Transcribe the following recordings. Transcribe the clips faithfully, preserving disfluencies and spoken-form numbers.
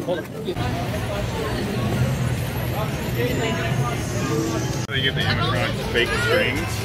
They get the animatronics fake strings.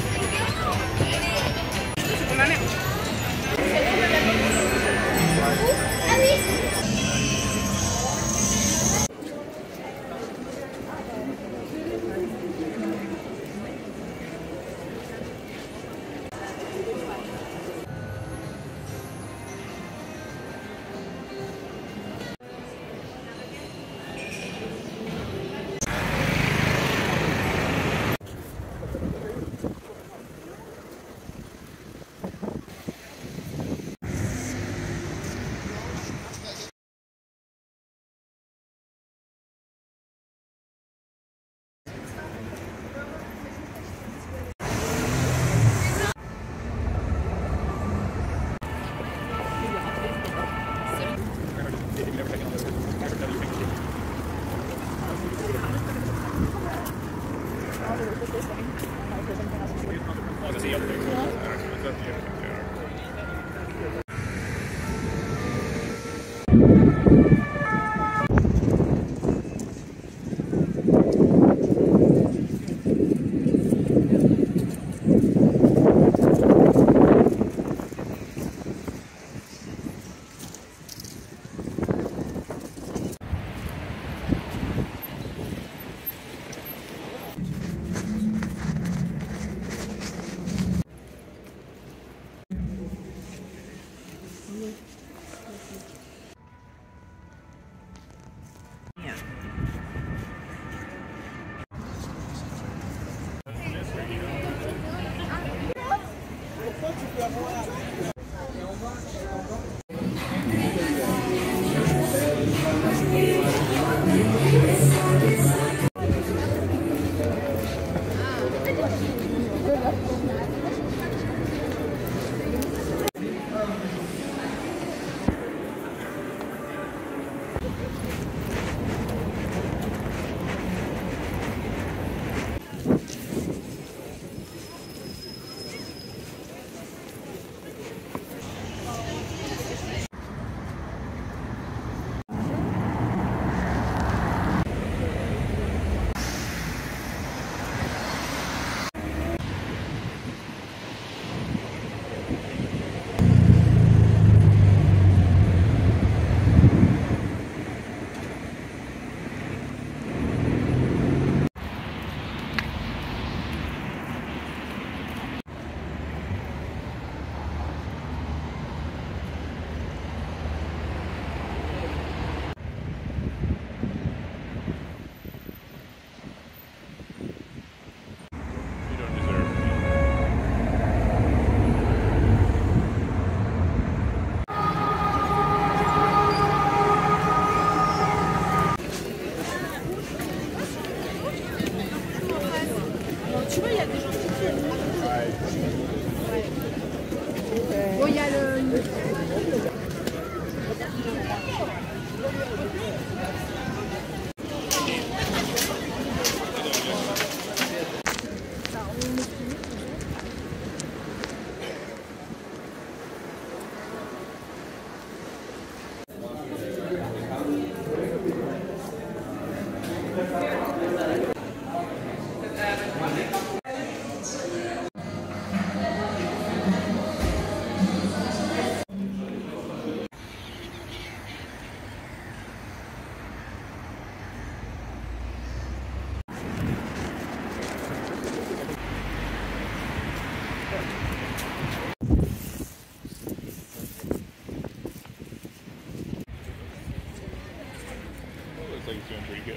Looks like it's doing pretty good.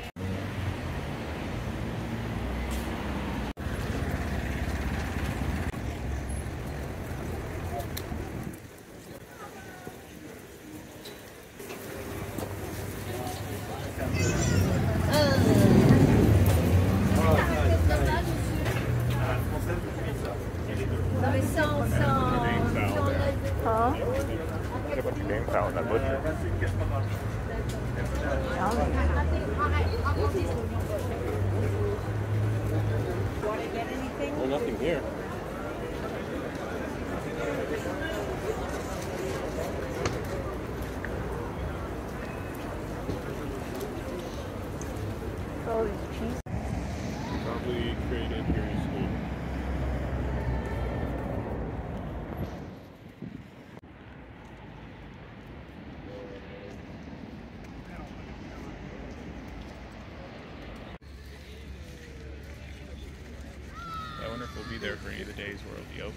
Get a bunch of game foul in that butcher. Well, nothing here. all these cheese. Probably created here in school. I wonder if we'll be there for any of the days where it'll be open.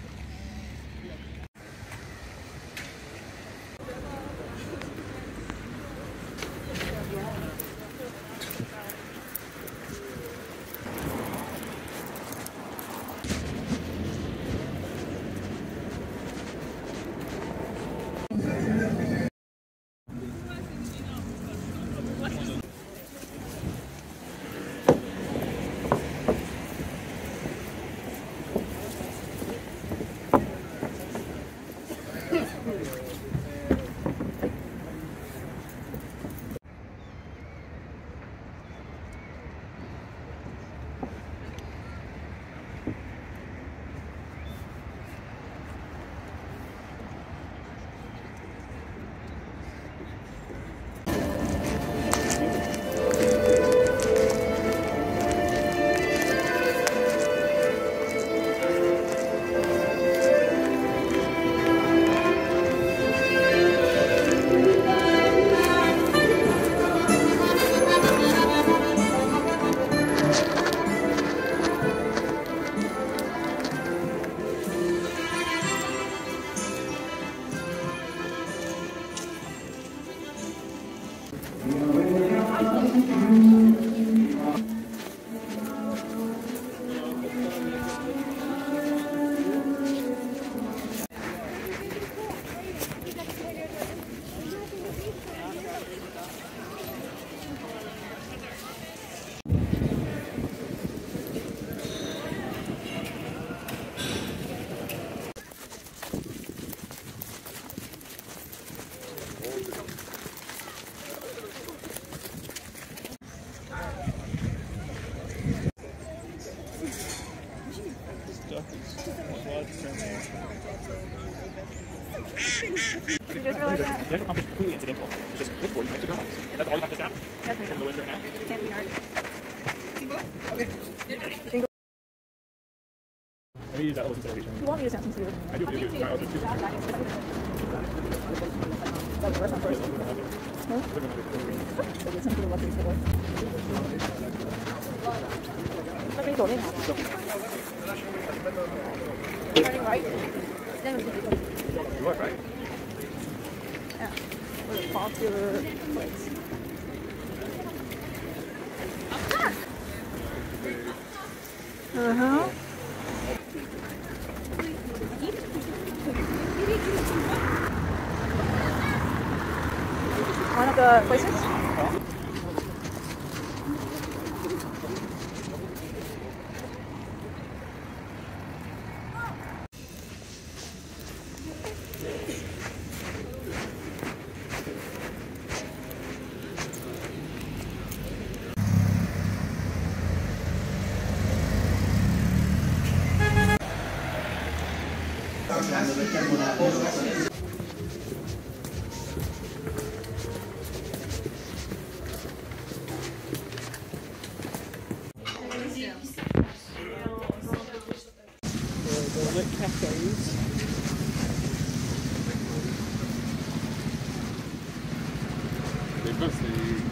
You just realized that? The actual conference is completely incidental. It's just look for you, make the comments. And that's all you have to stop. That's pretty From the cool. winter right now. Can't be hard. I need that little consideration. You want me to sound sincere? I do, I do, I do. I'll just do it. That's the first one first. Huh? So it's something to look for. Let me go in. Turning right. Then we can do it. You are right. Yeah. What a popular place. Uh-huh. One of the places? The lit cafes. They must be.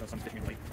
the sun's hitting me late.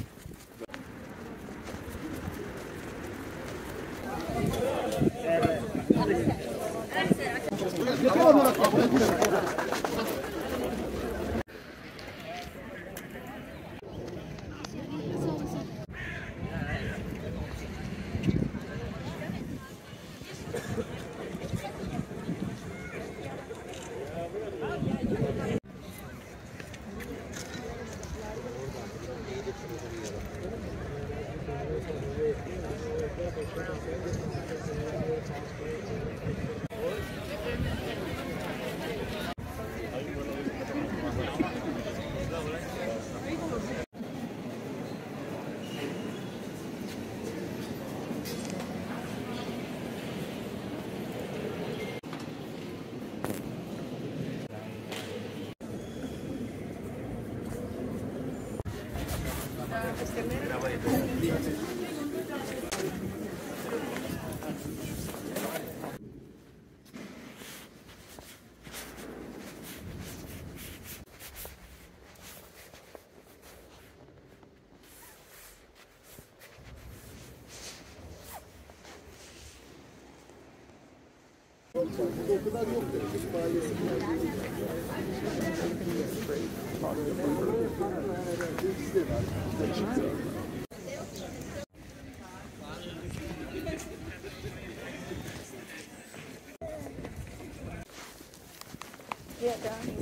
Yeah, down here.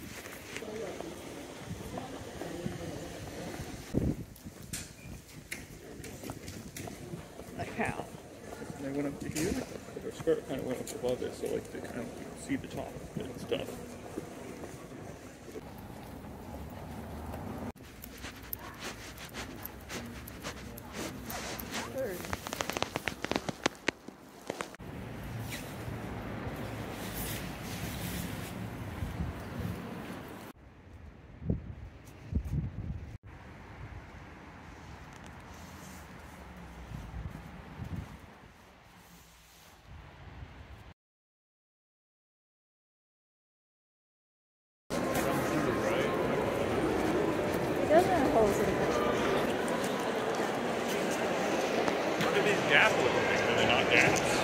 Like how? They went up to here, but their skirt kind of went up above it, so like they kind of see the top of it and stuff. Third. It doesn't have holes in it. Look at these gas looking things. Are they not gas?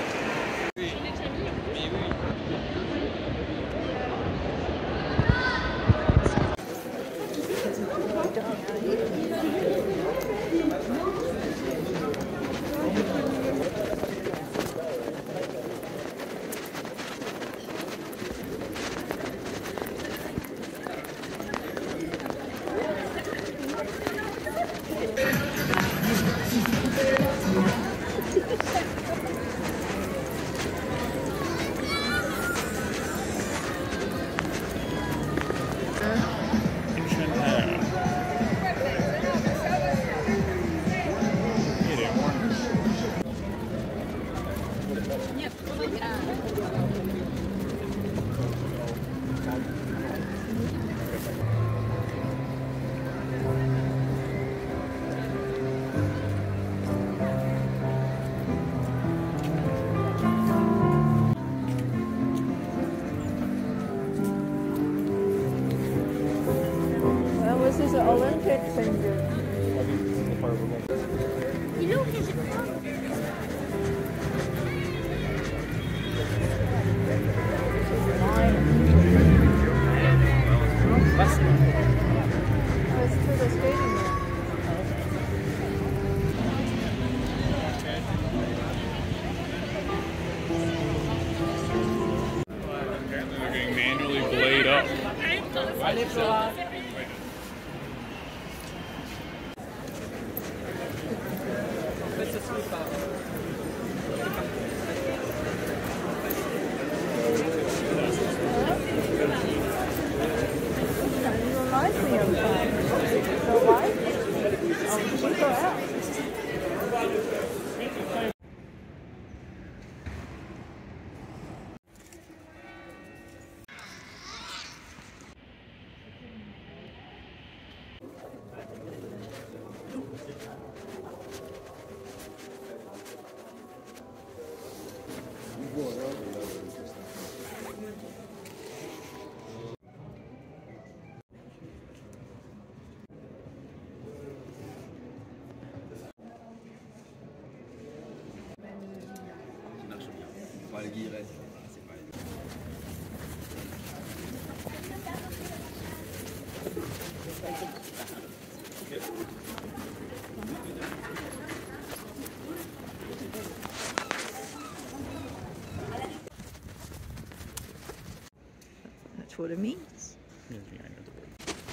Well, this is an Olympic finger. Oh, it's to the skating rink. Apparently they're getting manually blade up. Kind of reminds me of that. So why? Oh, she go out. le guilleret. Voilà, c'est pas évident. That's what it means. Yeah, I know the word.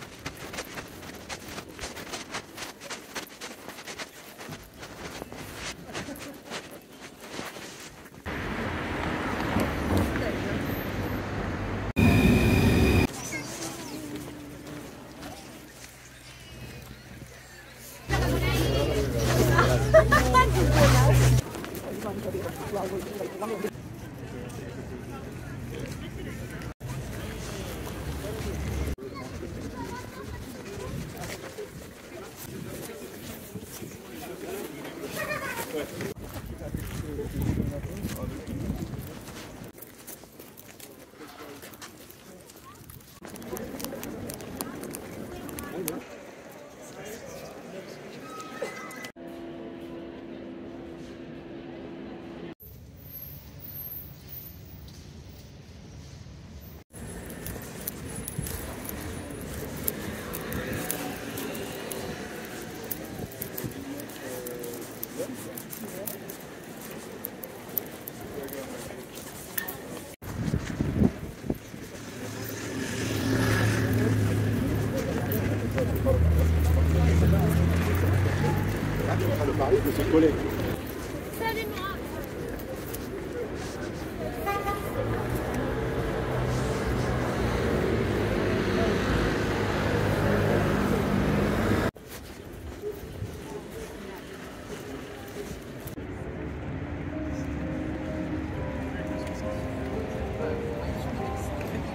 De parler de ses collègues.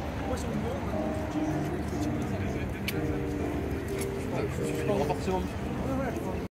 Je suis pas renforcé en